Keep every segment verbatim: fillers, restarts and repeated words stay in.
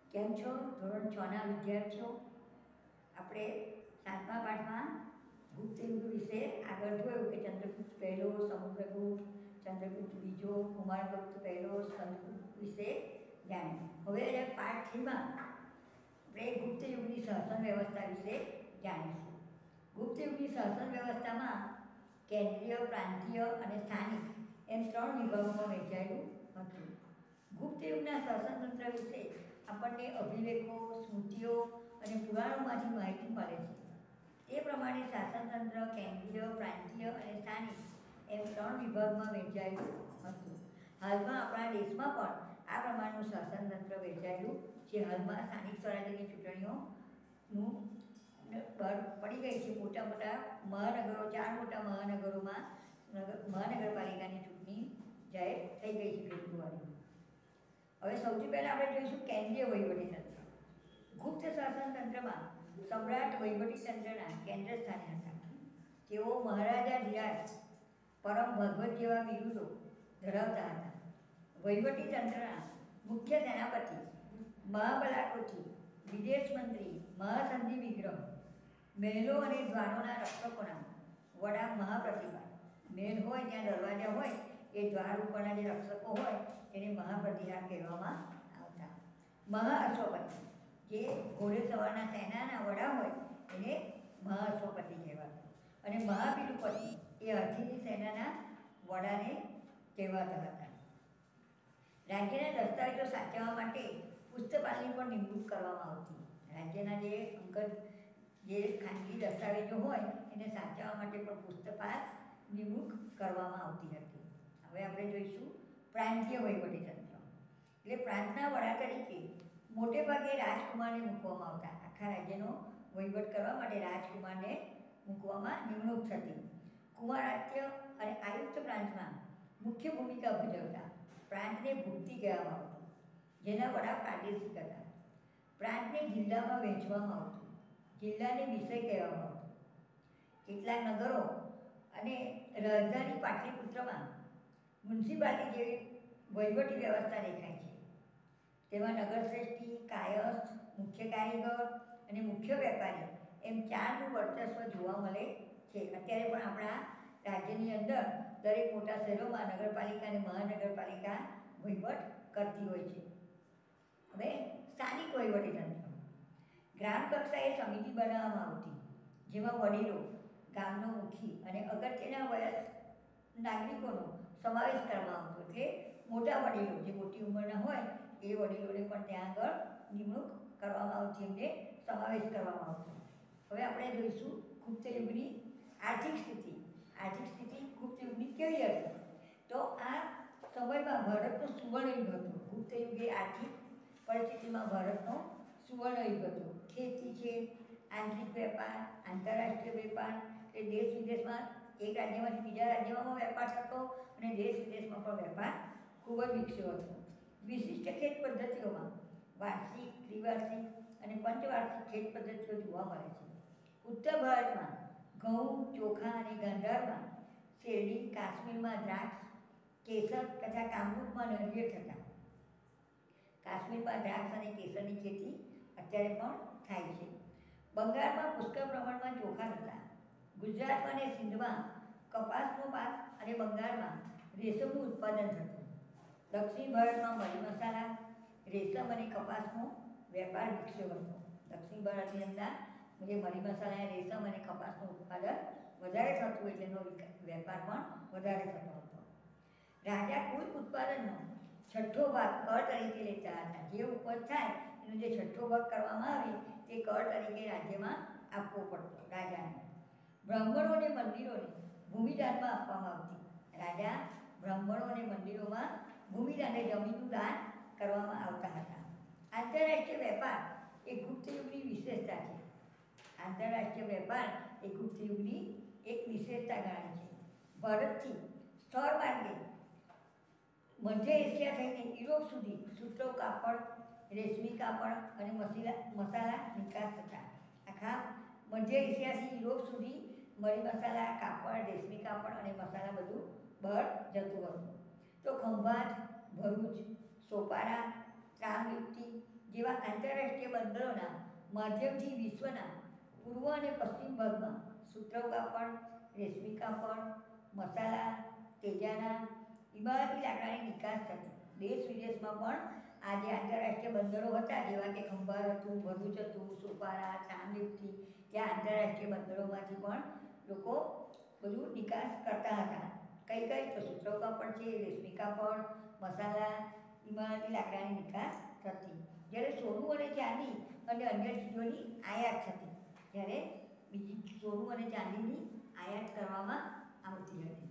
કેમ છો ધોરણ છ ના વિદ્યાર્થીઓ? આપણે સાતમા પાઠમાં ગુપ્ત યુગ વિશે આગળ જોયું કે ચંદ્રગુપ્ત પહેલો, સમુદ્રગુપ્ત, ચંદ્રગુપ્ત બીજો, કુમારગુપ્ત પહેલો, સ્કંદગુપ્ત વિશે જાણ્યું. હવે પાઠ થ્રીમાં આપણે ગુપ્ત યુગની શાસન વ્યવસ્થા વિશે જાણીશું. ગુપ્ત યુગની શાસન વ્યવસ્થામાં કેન્દ્રીય, પ્રાંતીય અને સ્થાનિક એમ ત્રણ વિભાગોમાં વહેંચાયેલું હતું. ગુપ્ત યુગના શાસનતંત્ર વિશે આપણને અભિલેખો, સ્મૃતિઓ અને પુરાણોમાંથી માહિતી મળે છે. તે પ્રમાણે શાસનતંત્ર કેન્દ્રીય, પ્રાંતીય અને સ્થાનિક એમ ત્રણ વિભાગમાં વહેંચાયેલું હતું. હાલમાં આપણા દેશમાં પણ આ પ્રમાણનું શાસનતંત્ર વહેંચાયેલું છે. હાલમાં સ્થાનિક સ્વરાજ્યની ચૂંટણીઓનું બહાર પડી ગઈ છે. મોટા મોટા મહાનગરો, ચાર મોટા મહાનગરોમાં મહાનગરપાલિકાની ચૂંટણી જાહેર થઈ ગઈ છે ફેબ્રુઆરીમાં. હવે સૌથી પહેલાં આપણે જોઈશું કેન્દ્રીય વહીવટીતંત્ર. ગુપ્ત શાસન તંત્રમાં સમ્રાટ વહીવટીતંત્રના કેન્દ્ર સ્થાને હતા. તેઓ મહારાજા ધીરાજ, પરમ ભગવત જેવા બિરુદો ધરાવતા હતા. વહીવટીતંત્રના મુખ્ય સેનાપતિ, મહાબલાકોથી, વિદેશ મંત્રી, મહાસંધિ વિગ્રહ, મહેલો અને દ્વારોના રક્ષકોના વડા મહાપ્રતિભા. મહેલ હોય ત્યાં દરવાજા હોય, એ દ્વાર ઉપરના જે રક્ષકો હોય તેને મહાપ્રતિહાર કહેવામાં આવતા. મહાઅશ્વપતિ, જે ઘોડેસવારના સેનાના વડા હોય એને મહાઅશ્વપતિ કહેવાતા. અને મહાપિલુપતિ એ હાથીની સેનાના વડાને કહેવાતા હતા. રાજ્યના દસ્તાવેજો સાચવવા માટે પુસ્તપાલની પણ નિમણૂક કરવામાં આવતી. રાજ્યના જે અંગત જે ખાનગી દસ્તાવેજો હોય એને સાચવવા માટે પણ પુસ્તપાલ નિમણૂક કરવામાં આવતી હતી. હવે આપણે જોઈશું પ્રાંતીય વહીવટીતંત્ર. એટલે પ્રાંતના વડા તરીકે મોટે ભાગે રાજકુમારને મૂકવામાં આવતા. આખા રાજ્યનો વહીવટ કરવા માટે રાજકુમારને મૂકવામાં નિમણૂક થતી. કુમારાત્ય અને આયુક્ત પ્રાંતમાં મુખ્ય ભૂમિકા ભજવતા. પ્રાંતને ભુક્તિ કહેવામાં આવતું, જેના વડા પ્રાદેશિક હતા. પ્રાંતને જિલ્લામાં વહેંચવામાં આવતું. જિલ્લાને વિષય કહેવામાં આવતું. કેટલાક નગરો અને રાજધાની પાટલીપુત્રમાં મ્યુનિસિપાલિટી જેવી વહીવટી વ્યવસ્થા દેખાય છે. તેમાં નગરશ્રેષ્ઠી, કાયસ્થ, મુખ્ય કારીગર અને મુખ્ય વેપારી એમ ચારનું વર્ચસ્વ જોવા મળે છે. અત્યારે પણ આપણા રાજ્યની અંદર દરેક મોટા શહેરોમાં નગરપાલિકા અને મહાનગરપાલિકા વહીવટ કરતી હોય છે. હવે સ્થાનિક વહીવટીતંત્ર. ગ્રામ કક્ષાએ સમિતિ બનાવવામાં આવતી, જેમાં વડીલો, ગામનો મુખી અને અગત્યના વયસ્ક નાગરિકોનો સમાવેશ કરવામાં આવતો. એટલે મોટા વડીલો, જે મોટી ઉંમરના હોય એ વડીલોને પણ ત્યાં આગળ નિમણૂક કરવામાં આવતી, એમને સમાવેશ કરવામાં આવતો. હવે આપણે જોઈશું ગુપ્ત યુગની આર્થિક સ્થિતિ. આર્થિક સ્થિતિ ગુપ્ત યુગની કેવી હતી? તો આ સમયમાં ભારતનો સુવર્ણ યુગ હતો. ગુપ્ત યુગ એ આર્થિક પરિસ્થિતિમાં ભારતનો સુવર્ણ યુગ હતો. ખેતી છે, આંતરિક વેપાર, આંતરરાષ્ટ્રીય વેપાર, એ દેશ વિદેશમાં એક રાજ્યમાંથી બીજા રાજ્યમાં વેપાર થતો અને દેશ વિદેશમાં પણ વેપાર ખૂબ જ વિકસ્યો હતો. વિશિષ્ટ ખેત પદ્ધતિઓમાં વાર્ષિક, ત્રિવાર્ષિક અને પંચવાર્ષિક ખેત પદ્ધતિઓ જોવા મળે છે. ઉત્તર ભારતમાં ઘઉં, ચોખા અને ગાંધારમાં શેરડી, કાશ્મીરમાં દ્રાક્ષ, કેસર તથા કામરૂપમાં નારિયેળ થતા. કાશ્મીરમાં દ્રાક્ષ અને કેસરની ખેતી અત્યારે પણ થાય છે. બંગાળમાં પુષ્કળ પ્રમાણમાં ચોખા થતા. ગુજરાતમાં અને સિંધમાં કપાસનો પાક અને બંગાળમાં રેશમનું ઉત્પાદન થતું. દક્ષિણ ભારતમાં મરી મસાલા, રેશમ અને કપાસનો વેપાર વિકસ્યો હતો. દક્ષિણ ભારતની અંદર જે મરી મસાલા, રેશમ અને કપાસનું ઉત્પાદન વધારે થતું એટલે એનો વેપાર પણ વધારે થતો હતો. રાજા કુલ ઉત્પાદનનો છઠ્ઠો ભાગ કર તરીકે લેતા હતા. જે ઉપજ થાય એનો જે છઠ્ઠો ભાગ કરવામાં આવે તે કર તરીકે રાજ્યમાં આપવો પડતો રાજાને. બ્રાહ્મણો અને મંદિરોને ભૂમિદાનમાં આપવામાં આવતી. રાજા બ્રાહ્મણો અને મંદિરોમાં ભૂમિદાને જમીનનું દાન કરવામાં આવતા હતા. આંતરરાષ્ટ્રીય વેપાર એ ગુપ્ત યુગની વિશેષતા છે. આંતરરાષ્ટ્રીય વેપાર એ ગુપ્ત યુગની એક વિશેષતા ગણાય છે. ભારતથી સ્થળ માર્ગે મધ્ય એશિયા થઈને યુરોપ સુધી સૂત્રો, કાપડ, રેશમી કાપડ અને મસીલા મસાલા નિકાસ થતા. આખા મધ્ય એશિયાથી યુરોપ સુધી મરી મસાલા, કાપડ, રેશમી કાપડ અને મસાલા બધું બહાર જતું હતું. તો ખંભાત, ભરૂચ, સોપારા, રામયુક્તિ જેવા આંતરરાષ્ટ્રીય બંદરોના માધ્યમથી વિશ્વના પૂર્વ અને પશ્ચિમ ભાગમાં સૂત્ર કાપડ, રેશમી કાપડ, મસાલા, તેજાના, ઇમારતી લાકડાની નિકાસ થતી. દેશ વિદેશમાં પણ આ જે આંતરરાષ્ટ્રીય બંદરો હતા, જેવા કે ખંભાર હતું, ભરૂચ હતું, સોપારા, રામયુક્તિ, ત્યાં આંતરરાષ્ટ્રીય બંદરોમાંથી પણ લોકો બધું નિકાસ કરતા હતા. કઈ કઈ તો સૂત્ર કાપડ છે, રેશમી કાપડ, મસાલા, ઇમારતી લાકડાની નિકાસ થતી. જ્યારે સોનું અને ચાંદી અને અન્ય ચીજોની આયાત થતી. જ્યારે બીજી સોનું અને ચાંદીની આયાત કરવામાં આવતી હતી.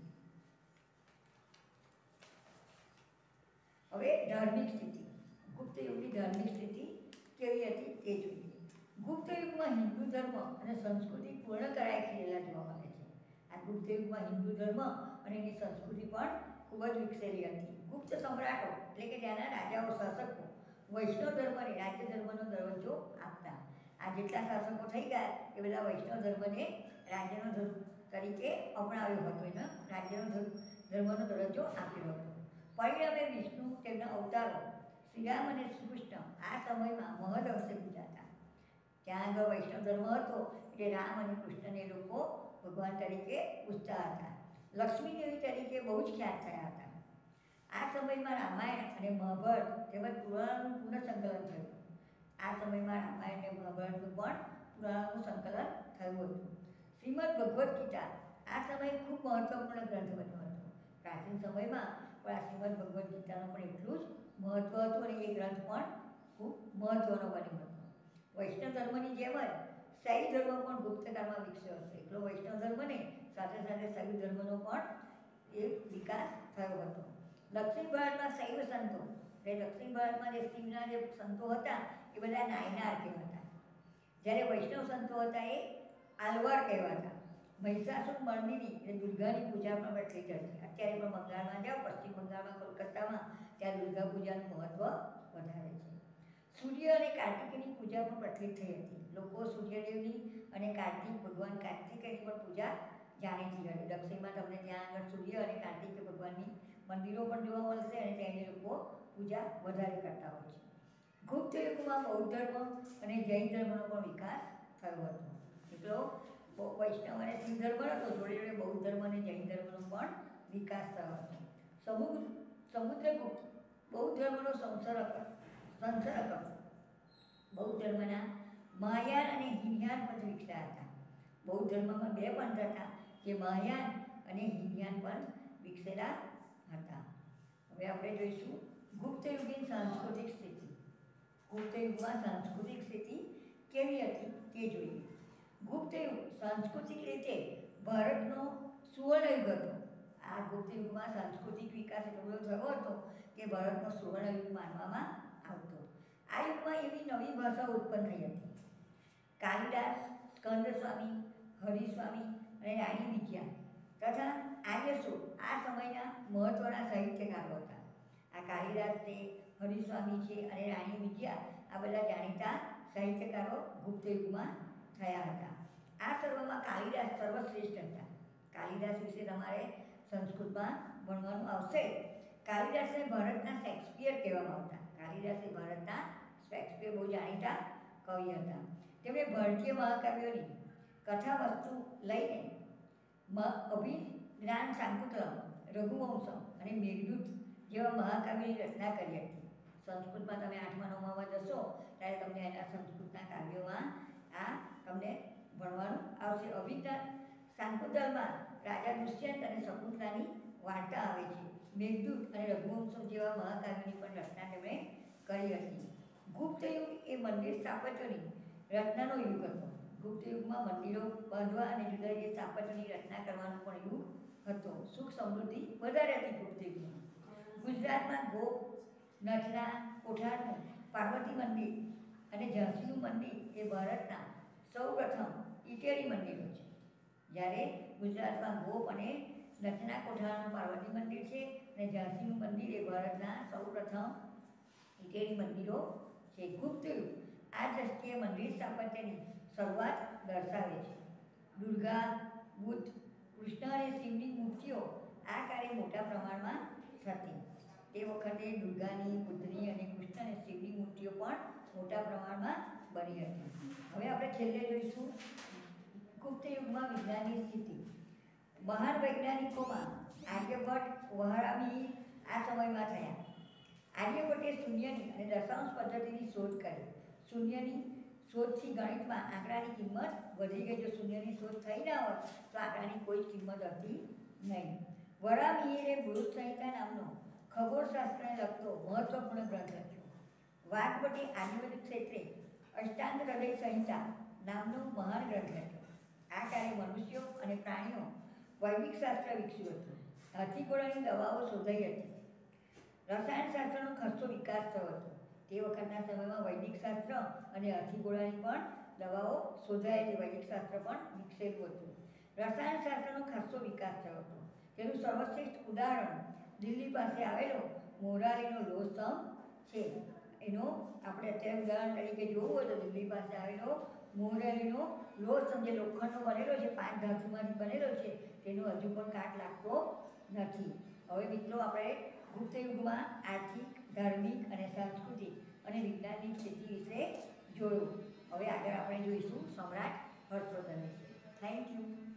હવે ધાર્મિક સ્થિતિ, ગુપ્ત યુગની ધાર્મિક સ્થિતિ કેવી હતી તે જોઈએ. ગુપ્ત યુગમાં હિન્દુ ધર્મ અને સંસ્કૃતિ પૂર્ણ કરાઈ ખીલેલા જોવા મળે છે. આ ગુપ્ત યુગમાં હિન્દુ ધર્મ અને એની સંસ્કૃતિ પણ ખૂબ જ વિકસેલી હતી. ગુપ્ત સમ્રાટો એટલે કે ત્યાંના રાજાઓ, શાસકો વૈષ્ણવ ધર્મને રાજ્ય ધર્મનો દરજ્જો આપતા. આ જેટલા શાસકો થઈ ગયા એ બધા વૈષ્ણવ ધર્મને રાજ્યનો ધર્મ તરીકે અપનાવ્યો હતો, એને રાજ્યનો ધર્મનો દરજ્જો આપ્યો હતો. પરિણામે વિષ્ણુ, તેમના અવતારો શ્રીરામ અને શ્રી કૃષ્ણ આ સમયમાં મહદ અંશે પૂજાતા. ત્યાં આગળ વૈષ્ણવ ધર્મ હતો એટલે રામ અને કૃષ્ણને લોકો ભગવાન તરીકે પૂજતા હતા. લક્ષ્મી દેવી તરીકે બહુ જ ખ્યાત થયા હતા. આ સમયમાં રામાયણ અને મહાભારત તેમજ પુરાણનું પુનઃસંકલન થયું. આ સમયમાં રામાયણ અને મહાભારતનું પણ પુરાણનું સંકલન થયું હતું. શ્રીમદ ભગવદ્ ગીતા આ સમયે ખૂબ મહત્વપૂર્ણ ગ્રંથ બન્યો હતો. પ્રાચીન સમયમાં પણ આ શ્રીમદ ભગવદ્ ગીતાનું પણ એટલું જ મહત્વ હતું અને એ ગ્રંથ પણ ખૂબ મહત્વનો બન્યો હતો. વૈષ્ણવ ધર્મની જેમ જ શૈવ ધર્મ પણ ગુપ્તકાળમાં વિકસ્યો હતો. એકલો વૈષ્ણવ ધર્મ નહીં, સાથે સાથે શૈવ ધર્મનો પણ એ વિકાસ થયો હતો. દક્ષિણ ભારતમાં શૈવ સંતો, એટલે દક્ષિણ ભારતમાં જે શિવના જે સંતો હતા એ બધા નાયનાર કહેવાતા. જ્યારે વૈષ્ણવ સંતો હતા એ આલવાર કહેવાતા. મહિષાસુર મર્દિની એટલે દુર્ગાની પૂજા પણ પ્રચલિત હતી. અત્યારે પણ બંગાળમાં જાઓ, પશ્ચિમ બંગાળમાં, કોલકાતામાં, ત્યાં દુર્ગા પૂજાનું મહત્ત્વ વધારે છે. સૂર્ય અને કાર્તિકની પૂજા પણ પ્રચલિત થઈ હતી. લોકો સૂર્યદેવની અને કાર્તિક ભગવાન કાર્તિકેયની પણ પૂજા જાણીતી હતી. દક્ષિણમાં તમને ત્યાં આગળ સૂર્ય અને કાર્તિક ભગવાનની મંદિરો પણ જોવા મળશે અને ત્યાંની લોકો પૂજા વધારે કરતા હોય છે. ગુપ્ત યુગમાં બૌદ્ધ ધર્મ અને જૈન ધર્મનો પણ વિકાસ થયો હતો. એટલો વૈષ્ણવ અને શિવ ધર્મ હતો, જોડે જોડે બૌદ્ધ ધર્મ અને જૈન ધર્મનો પણ વિકાસ થયો હતો. સમુદ્ર સમુદ્રગુપ્ત બૌદ્ધ ધર્મનો સંસર્ગ સંસર્ગ હતો. બૌદ્ધ ધર્મના મહાયાન અને હિનયાન પંથ વિકસ્યા હતા. બૌદ્ધ ધર્મમાં બે પંથ હતા, જે મહાયાન અને હિનયાન પણ વિકસેલા હતા. હવે આપણે જોઈશું ગુપ્ત યુગની સાંસ્કૃતિક સ્થિતિ. ગુપ્ત યુગમાં સાંસ્કૃતિક સ્થિતિ કેવી હતી તે જોઈએ. ગુપ્ત યુગ સાંસ્કૃતિક રીતે ભારતનો સુવર્ણ યુગ હતો. આ ગુપ્ત યુગમાં સાંસ્કૃતિક વિકાસ એટલો બધો થયો હતો કે ભારતનો સુવર્ણ યુગ માનવામાં આવતો. આ યુગમાં એવી નવી ભાષાઓ ઉત્પન્ન થઈ હતી. કાલિદાસ, સ્કંદસ્વામી, હરિસ્વામી અને રાણી વિજયા તથા આર્યસુર આ સમયના મહત્ત્વના સાહિત્યકારો હતા. આ કાલિદાસ છે, હરિસ્વામી છે અને રાણી વિજયા આ બધા જાણીતા સાહિત્યકારો ગુપ્ત યુગમાં થયા હતા. આ સર્વમાં કાલિદાસ સર્વશ્રેષ્ઠ હતા. કાલિદાસ વિશે તમારે સંસ્કૃતમાં ભણવાનું આવશે. કાલિદાસને ભારતના શેક્સપિયર કહેવામાં આવતા. કાલિદાસ એ ભારતના શેક્સપિયર બહુ જાણીતા કવિ હતા. તેમણે ભારતીય મહાકાવ્યોની કથા વસ્તુ લઈને અભિજ્ઞાન શાકુંતલમ, રઘુવંશમ અને મેઘદૂત જેવા મહાકાવ્યોની રચના કરી હતી. સંસ્કૃતમાં તમે આઠમા નવમામાં જશો ત્યારે તમને એના સંસ્કૃતના કાવ્યોમાં આ તમને ભણવાનું આવશે. અભિજ્ઞાન શાકુંતલમાં રાજા દુષ્યંત અને શકુંતલાની વાર્તા આવે છે. મેઘદૂત અને રઘુવંશમ જેવા મહાકાવ્યોની પણ રચના તેમણે કરી હતી. ગુપ્ત યુગ એ મંદિર સ્થાપત્યોની રચનાનો યુગ હતો. ગુપ્ત યુગમાં મંદિરો બાંધવા અને જુદા જુદા સ્થાપત્યોની રચના કરવાનો પણ યુગ હતો. સુખ સમૃદ્ધિ વધારે હતી ગુપ્ત યુગમાં. ગુજરાતમાં ગોપ, નચના, કોઠારનું પાર્વતી મંદિર અને ઝાંસીનું મંદિર એ ભારતના સૌ પ્રથમ ઇટેરી મંદિરો છે. જ્યારે ગુજરાતમાં ગોપ અને નચના કોઠારનું પાર્વતી મંદિર છે અને ઝાંસીનું મંદિર એ ભારતના સૌ પ્રથમ ઇટેરી મંદિરો છે. ગુપ્ત યુગ આ દ્રષ્ટિએ મંદિર સ્થાપત્યની શરૂઆત દર્શાવે છે. દુર્ગા, બુદ્ધ, કૃષ્ણ અને શિવની મૂર્તિઓ આ કાર્ય મોટા પ્રમાણમાં થતી. તે વખતે દુર્ગાની, બુદ્ધની અને કૃષ્ણ કૃષ્ણ અને શિવની મૂર્તિઓ પણ મોટા પ્રમાણમાં બની હતી. હવે આપણે છેલ્લે જોઈશું ગુપ્ત યુગમાં વિજ્ઞાનની સ્થિતિ. મહાન વૈજ્ઞાનિકોમાં આર્યભટ્ટ, વરાહમિહિર આ સમયમાં થયા. આર્યભટ્ટે શૂન્યની અને દશાંશ પદ્ધતિની શોધ કરી. શૂન્યની શોધથી ગણિતમાં આંકડાની કિંમત વધી ગઈ. જો શૂન્યની શોધ થઈ ના હોત તો આંકડાની કોઈ જ કિંમત હતી નહીં. વરાહમિહિરે બૃહદ સંહિતા નામનો ખગોળશાસ્ત્રને લગતો મહત્વપૂર્ણ ગ્રંથ લખ્યો. વાઘભટ્ટે આયુર્વેદ ક્ષેત્રે અષ્ટાંગ હૃદય સંહિતા નામનો મહાન ગ્રંથ લખ્યો. આ કાળે મનુષ્યો અને પ્રાણીઓ વૈદિક શાસ્ત્ર વિકસ્યું હતું. હાથીઘોડાની દવાઓ શોધાઈ હતી. રસાયણશાસ્ત્રનો ખાસ્સો વિકાસ થયો હતો. તે વખતના સમયમાં વૈદિક શાસ્ત્ર અને હાથીઘોડાની પણ દવાઓ શોધાઈ હતી. વૈદિક શાસ્ત્ર પણ વિકસેલું હતું. રસાયણશાસ્ત્રનો ખાસ્સો વિકાસ થયો હતો. તેનું સર્વશ્રેષ્ઠ ઉદાહરણ દિલ્હી પાસે આવેલો મોરાલીનો લોહસ્તંભ છે. એનો આપણે અત્યારે ઉદાહરણ તરીકે જોવું હોય તો દિલ્હી પાસે આવેલો મોરાલીનો લોહસ્તંભ જે લોખંડનો બનેલો છે, પાંચ ધાતુમાંથી બનેલો છે, તેનો હજુ પણ કાટ લાગતો નથી. હવે મિત્રો આપણે ગુપ્ત યુગમાં આર્થિક, ધાર્મિક અને સાંસ્કૃતિક અને વિજ્ઞાનની સ્થિતિ વિશે જોયું. હવે આગળ આપણે જોઈશું સમ્રાટ હર્ષવર્ધન વિશે. Thank you.